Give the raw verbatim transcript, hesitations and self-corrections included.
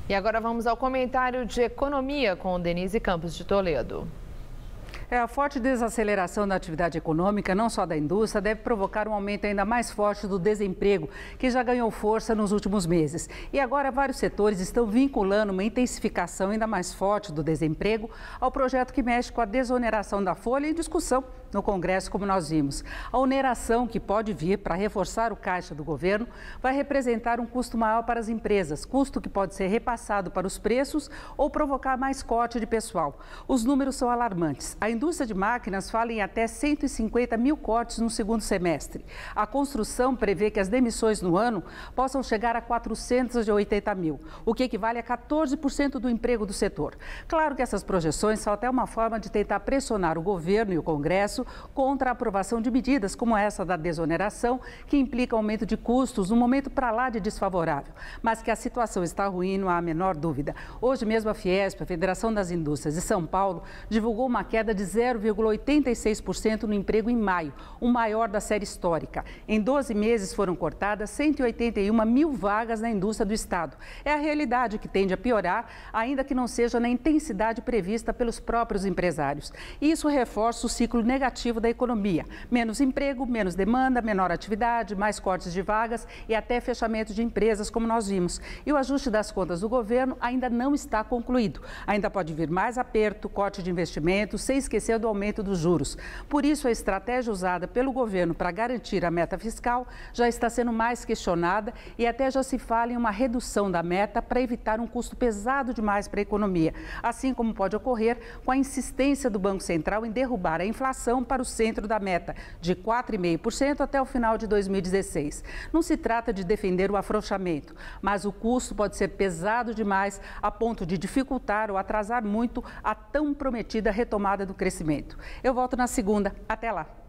E agora vamos ao comentário de economia com Denise Campos de Toledo. É, a forte desaceleração da atividade econômica, não só da indústria, deve provocar um aumento ainda mais forte do desemprego, que já ganhou força nos últimos meses. E agora vários setores estão vinculando uma intensificação ainda mais forte do desemprego ao projeto que mexe com a desoneração da folha em discussão no Congresso, como nós vimos. A oneração que pode vir para reforçar o caixa do governo vai representar um custo maior para as empresas, custo que pode ser repassado para os preços ou provocar mais corte de pessoal. Os números são alarmantes. A indústria de máquinas fala em até cento e cinquenta mil cortes no segundo semestre. A construção prevê que as demissões no ano possam chegar a quatrocentos e oitenta mil, o que equivale a quatorze por cento do emprego do setor. Claro que essas projeções são até uma forma de tentar pressionar o governo e o Congresso contra a aprovação de medidas como essa da desoneração, que implica aumento de custos num momento para lá de desfavorável. Mas que a situação está ruim, não há a menor dúvida. Hoje mesmo a Fiesp, a Federação das Indústrias de São Paulo, divulgou uma queda de zero vírgula oitenta e seis por cento no emprego em maio, o maior da série histórica. Em doze meses foram cortadas cento e oitenta e uma mil vagas na indústria do Estado. É a realidade que tende a piorar, ainda que não seja na intensidade prevista pelos próprios empresários. E isso reforça o ciclo negativo da economia. Menos emprego, menos demanda, menor atividade, mais cortes de vagas e até fechamento de empresas, como nós vimos. E o ajuste das contas do governo ainda não está concluído. Ainda pode vir mais aperto, corte de investimentos, sem esquecer do aumento dos juros. Por isso, a estratégia usada pelo governo para garantir a meta fiscal já está sendo mais questionada e até já se fala em uma redução da meta para evitar um custo pesado demais para a economia, assim como pode ocorrer com a insistência do Banco Central em derrubar a inflação para o centro da meta, de quatro vírgula cinco por cento até o final de dois mil e dezesseis. Não se trata de defender o afrouxamento, mas o custo pode ser pesado demais a ponto de dificultar ou atrasar muito a tão prometida retomada do crescimento. Eu volto na segunda. Até lá.